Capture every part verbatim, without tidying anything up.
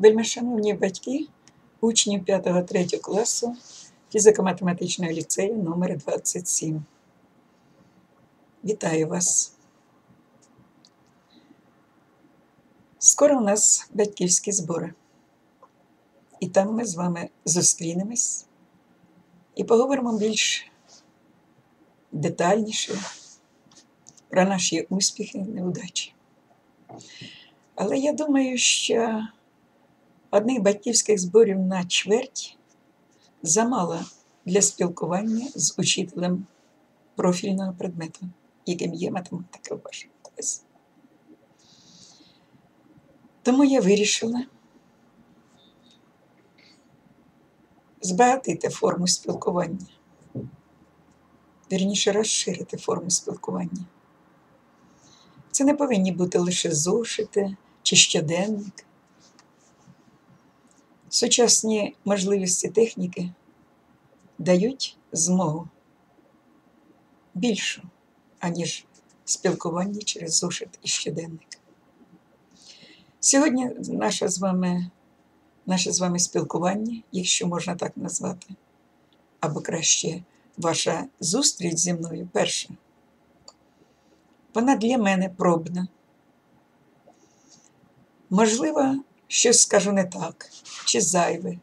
Вельмишановні батьки, учні п'ятого-третього класу фізико-математичного ліцею номер двадцять сім. Вітаю вас. Скоро у нас батьківські збори. І там ми з вами зустрінемось і поговоримо більш детальніше про наші успіхи і неудачі. Але я думаю, що одних батьківських зборів на чверть замало для спілкування з учителем профільного предмету, яким є математика в вашому класі. Тому я вирішила збагатити форму спілкування, вірніше розширити форму спілкування. Це не повинні бути лише зошити чи щоденник. Сучасні можливості техніки дають змогу більшу, аніж спілкування через зошит і щоденник. Сьогодні наше з вами, наше з вами спілкування, якщо можна так назвати, або краще ваша зустріч зі мною перша, вона для мене пробна. Можливо, щось скажу не так, чи зайве,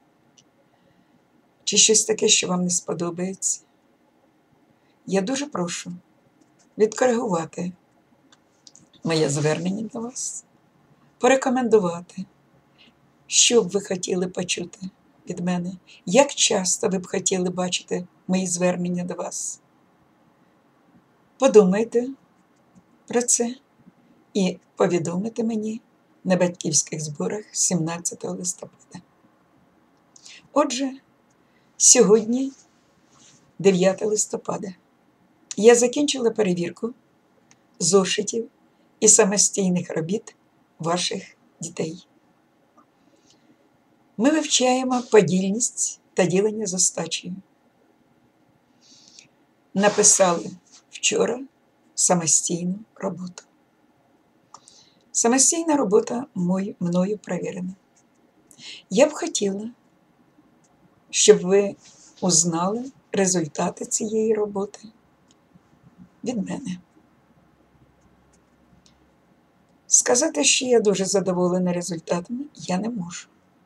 чи щось таке, що вам не сподобається. Я дуже прошу відкоригувати моє звернення до вас, порекомендувати, що б ви хотіли почути від мене, як часто ви б хотіли бачити мої звернення до вас. Подумайте про це і повідомите мені на батьківських зборах сімнадцятого листопада. Отже, сьогодні дев'яте листопада. Я закінчила перевірку зошитів і самостійних робіт ваших дітей. Ми вивчаємо подільність та ділення з остачею. Написали вчора самостійну роботу. Самостійна робота мною перевірена. Я б хотіла, щоб ви узнали результати цієї роботи від мене. Сказати, що я дуже задоволена результатами, я не можу.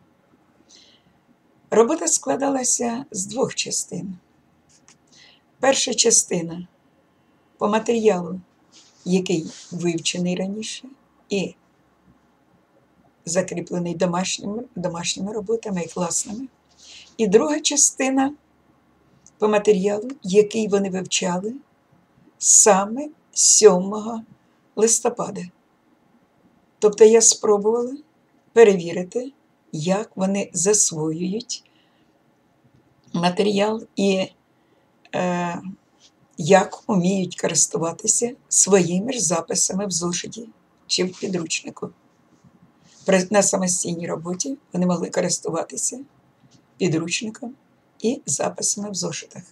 Робота складалася з двох частин. Перша частина по матеріалу, який вивчений раніше і закріплений домашніми, домашніми роботами і класними. І друга частина по матеріалу, який вони вивчали саме сьомого листопада. Тобто я спробувала перевірити, як вони засвоюють матеріал і е, як вміють користуватися своїми ж записами в зошиті чи в підручнику. На самостійній роботі вони могли користуватися підручником і записами в зошитах.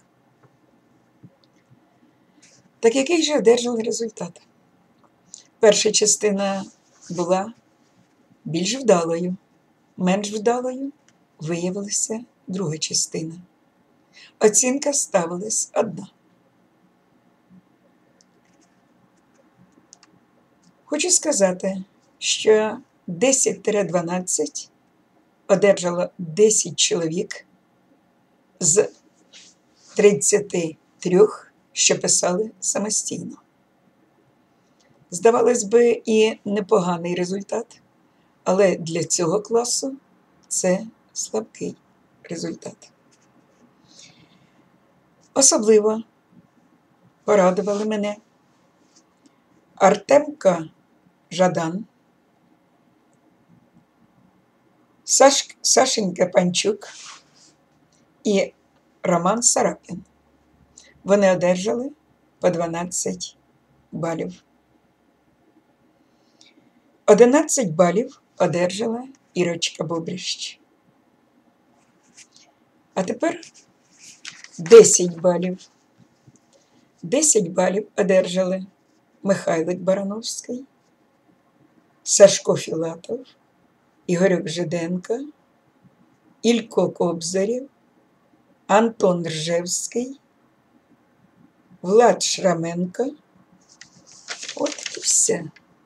Так який же одержали результат? Перша частина була більш вдалою, менш вдалою виявилася друга частина. Оцінка ставилась одна. Хочу сказати, що десять-дванадцять одержало десять чоловік з тридцяти трьох, що писали самостійно. Здавалось би, і непоганий результат, але для цього класу це слабкий результат. Особливо порадували мене Артемка Жадан, Саш, Сашенька Панчук і Роман Сарапін. Вони одержали по дванадцять балів. одинадцять балів одержала Ірочка Бобрищ. А тепер десять балів. десять балів одержали Михайлик Барановський, Сашко Філатов Ігорьок Жиденко, Ілько Кобзарєв, Антон Ржевський, Влад Шраменко. От і все.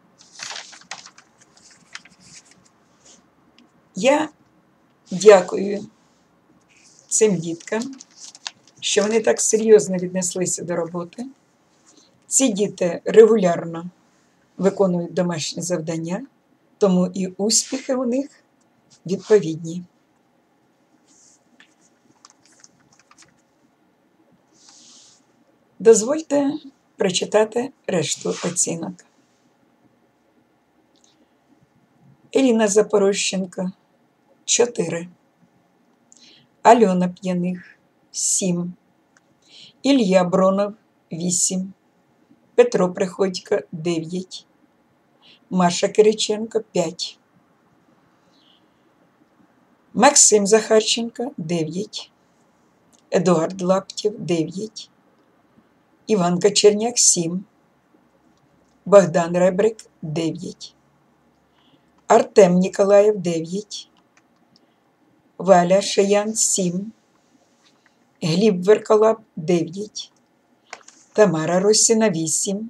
Я дякую цим діткам, що вони так серйозно віднеслися до роботи. Ці діти регулярно виконують домашні завдання, тому і успіхи у них відповідні. Дозвольте прочитати решту оцінок. Еліна Запорожченко – чотири. Альона П'яних – сім. Ілля Бронов – вісім. Петро Приходько – дев'ять. Маша Кириченко – п'ять. Максим Захарченко – дев'ять. Едуард Лаптєв – дев'ять. Іван Кочерняк – сім. Богдан Ребрик – дев'ять. Артем Ніколаєв – дев'ять. Валя Шиян – сім. Гліб Верколап – дев'ять. Тамара Росіна – вісім.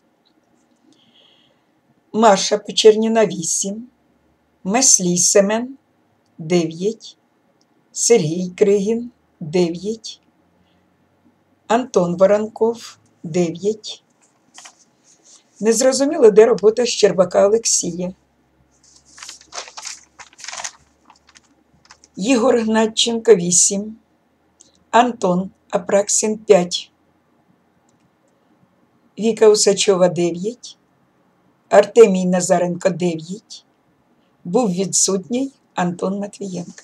Маша Почерніна – вісім. Меслій Семен – дев'ять. Сергій Кригін – дев'ять. Антон Воронков – дев'ять. Незрозуміло, де робота Щербака Олексія. Єгор Гнатченко – вісім. Антон Апраксін – п'ять. Віка Усачова – дев'ять. Артемій Назаренко – дев'ять. Був відсутній Антон Матвієнко.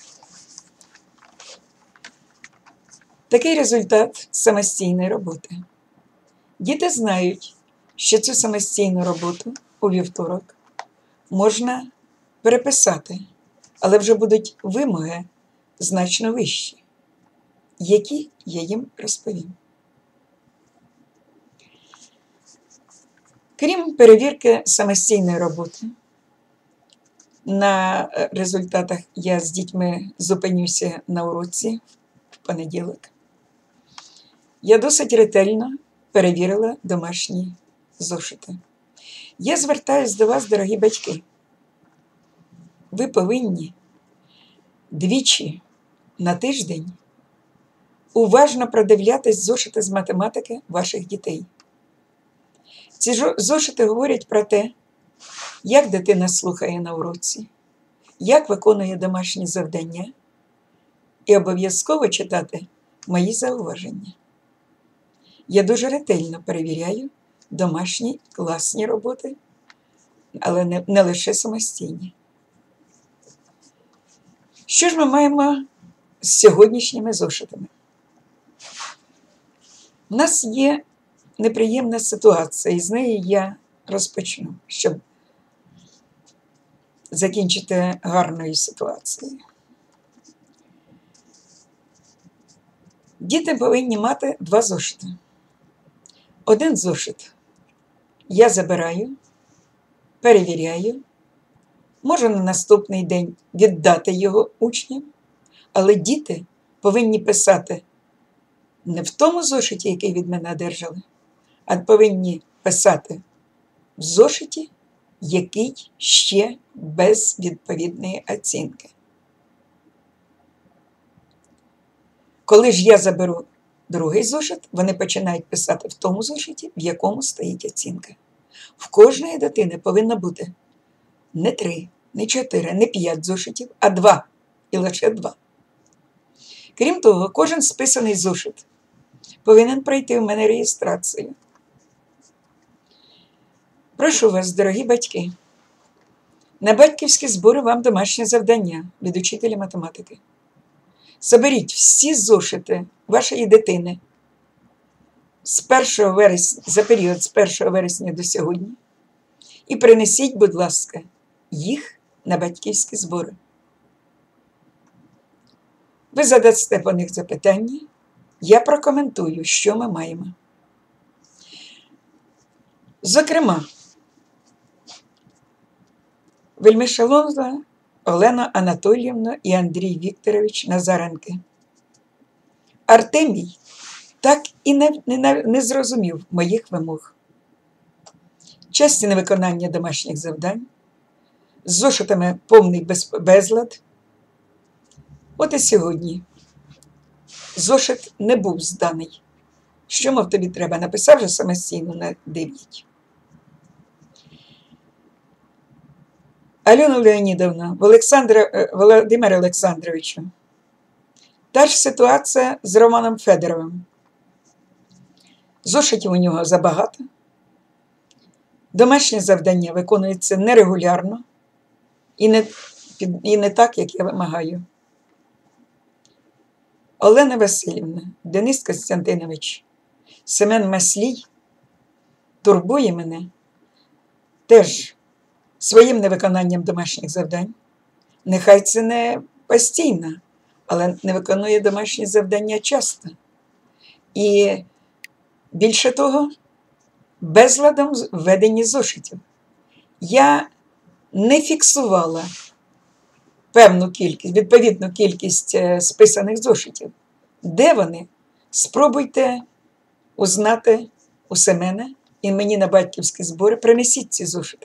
Такий результат самостійної роботи. Діти знають, що цю самостійну роботу у вівторок можна переписати, але вже будуть вимоги значно вищі, які я їм розповім. Крім перевірки самостійної роботи, на результатах я з дітьми зупинюся на уроці в понеділок. Я досить ретельно перевірила домашні зошити. Я звертаюсь до вас, дорогі батьки. Ви повинні двічі на тиждень уважно продивлятись зошити з математики ваших дітей. Ці зошити говорять про те, як дитина слухає на уроці, як виконує домашні завдання, і обов'язково читати мої зауваження. Я дуже ретельно перевіряю домашні класні роботи, але не, не лише самостійні. Що ж ми маємо з сьогоднішніми зошитами? У нас є неприємна ситуація, і з неї я розпочну, щоб закінчити гарною ситуацією. Діти повинні мати два зошити. Один зошит я забираю, перевіряю, можу на наступний день віддати його учням, але діти повинні писати не в тому зошиті, який від мене одержали, а повинні писати в зошиті, який ще без відповідної оцінки. Коли ж я заберу другий зошит, вони починають писати в тому зошиті, в якому стоїть оцінка. В кожної дитини повинно бути не три, не чотири, не п'ять зошитів, а два. І лише два. Крім того, кожен списаний зошит повинен пройти в мене реєстрацію. Прошу вас, дорогі батьки, на батьківські збори вам домашнє завдання від учителя математики. Соберіть всі зошити вашої дитини з першого вересня, за період з першого вересня до сьогодні і принесіть, будь ласка, їх на батьківські збори. Ви задасте по них запитання, я прокоментую, що ми маємо. Зокрема, вельмишановна Олена Анатоліївна і Андрій Вікторович Назаренки. Артемій так і не, не, не зрозумів моїх вимог. Часті невиконання домашніх завдань, з зошитами повний без, безлад. От і сьогодні зошит не був зданий. Що, мов, тобі треба? Написав же самостійно на дев'ять. Альона Леонідовна, Олександра, Володимир Олександровичу, та ж ситуація з Романом Федоровим. Зошитів у нього забагато. Домашнє завдання виконується нерегулярно і не, і не так, як я вимагаю. Олена Васильівна, Денис Костянтинович, Семен Маслій турбує мене теж своїм невиконанням домашніх завдань. Нехай це не постійно, але не виконує домашні завдання часто. І більше того, безладом в веденні зошитів. Я не фіксувала певну кількість, відповідну кількість списаних зошитів. Де вони? Спробуйте узнати у Семена і мені на батьківські збори принесіть ці зошити.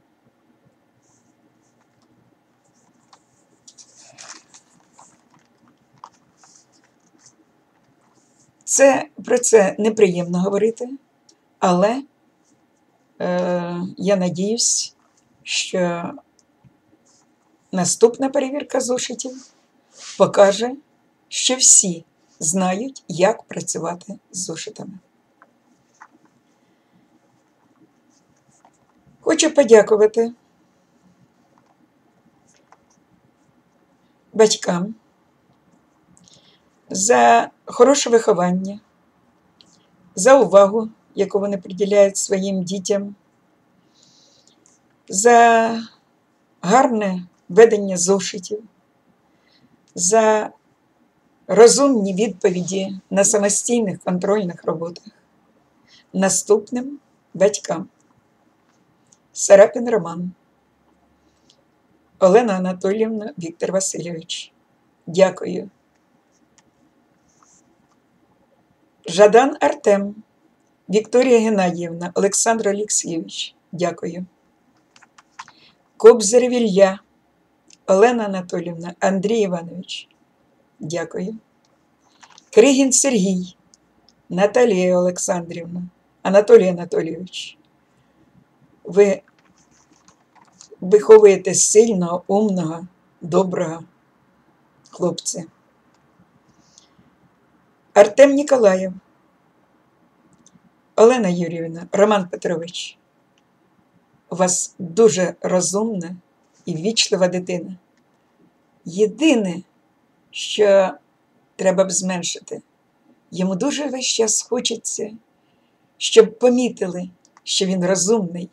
Це, про це неприємно говорити, але е, я надіюсь, що наступна перевірка зошитів покаже, що всі знають, як працювати з зошитами. Хочу подякувати батькам за хороше виховання, за увагу, яку вони приділяють своїм дітям, за гарне ведення зошитів, за розумні відповіді на самостійних контрольних роботах. Наступним батькам: Сарапін Роман, Олена Анатоліївна, Віктор Васильович. Дякую. Жадан Артем, Вікторія Геннадіївна, Олександр Олексійович. Дякую. Кобзарєв Ілля, Олена Анатоліївна, Андрій Іванович. Дякую. Кригін Сергій, Наталія Олександрівна, Анатолій Анатолійович. Ви виховуєте сильного, умного, доброго хлопця. Артем Ніколаєв, Олена Юріївна, Роман Петрович. У вас дуже розумна і ввічлива дитина. Єдине, що треба б зменшити, йому дуже весь час хочеться, щоб помітили, що він розумний.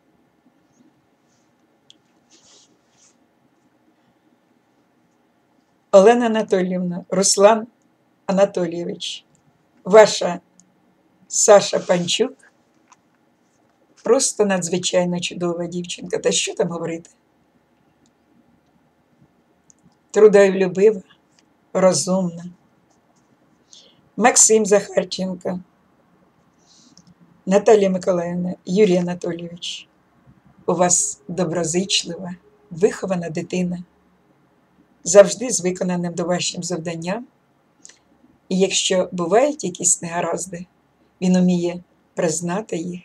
Олена Анатоліївна, Руслан Анатолійович, ваша Саша Панчук просто надзвичайно чудова дівчинка. Та що там говорити? Трудолюбива, розумна. Максим Захарченко, Наталія Миколаївна, Юрій Анатолійович. У вас доброзичлива, вихована дитина, завжди з виконаним домашнім завданням. І якщо бувають якісь негаразди, він уміє признати їх.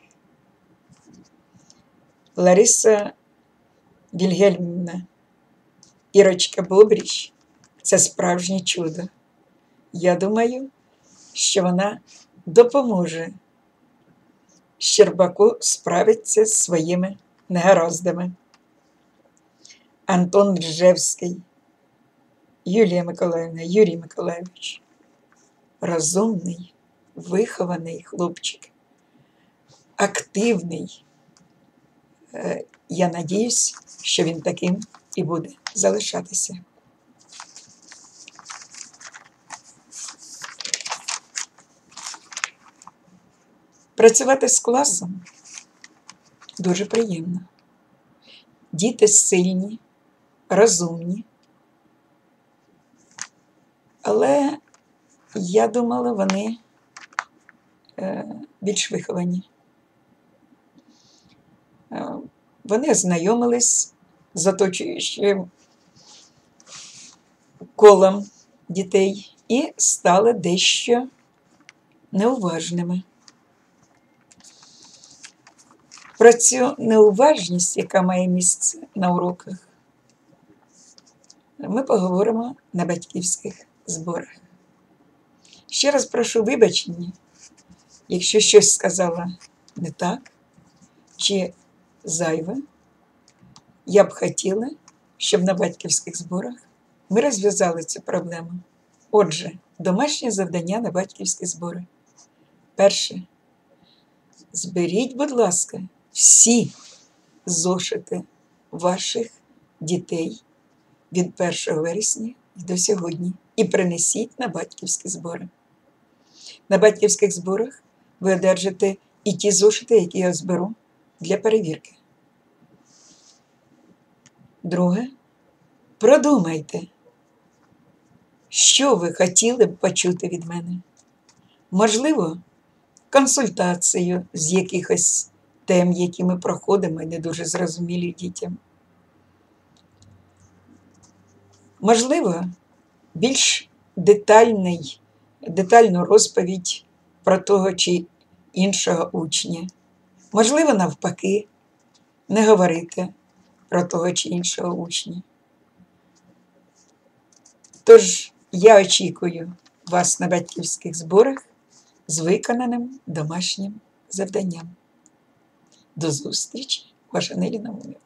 Лариса Вільгельмівна, Ірочка Бобріч – це справжнє чудо. Я думаю, що вона допоможе Щербаку справитися з своїми негараздами. Антон Ржевський, Юлія Миколаївна, Юрій Миколайович. Розумний, вихований хлопчик, активний. Я надіюсь, що він таким і буде залишатися. Працювати з класом дуже приємно. Діти сильні, розумні. Але я думала, вони е, більш виховані. Е, вони ознайомились з оточуючим колом дітей і стали дещо неуважними. Про цю неуважність, яка має місце на уроках, ми поговоримо на батьківських зборах. Ще раз прошу вибачення, якщо щось сказала не так чи зайве. Я б хотіла, щоб на батьківських зборах ми розв'язали цю проблему. Отже, домашнє завдання на батьківські збори. Перше. Зберіть, будь ласка, всі зошити ваших дітей від першого вересня до сьогодні і принесіть на батьківські збори. На батьківських зборах ви одержите і ті зошити, які я зберу для перевірки. Друге. Продумайте, що ви хотіли б почути від мене. Можливо, консультацію з якихось тем, які ми проходимо, і не дуже зрозумілі дітям. Можливо, більш детальний, детальну розповідь про того чи іншого учня. Можливо, навпаки, не говорити про того чи іншого учня. Тож, я очікую вас на батьківських зборах з виконаним домашнім завданням. До зустрічі, ваша Нелі Наумів.